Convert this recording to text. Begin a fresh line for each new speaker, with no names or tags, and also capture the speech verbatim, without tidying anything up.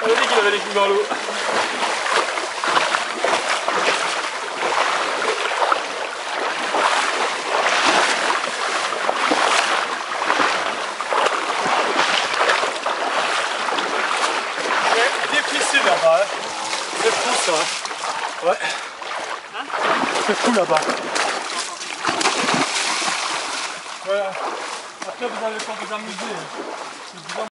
On a dit qu'il avait les coups dans l'eau. C'est difficile là-bas, hein. C'est fou ça. Hein. Ouais. Hein, c'est fou là-bas. Voilà. Après vous allez pas vous amuser.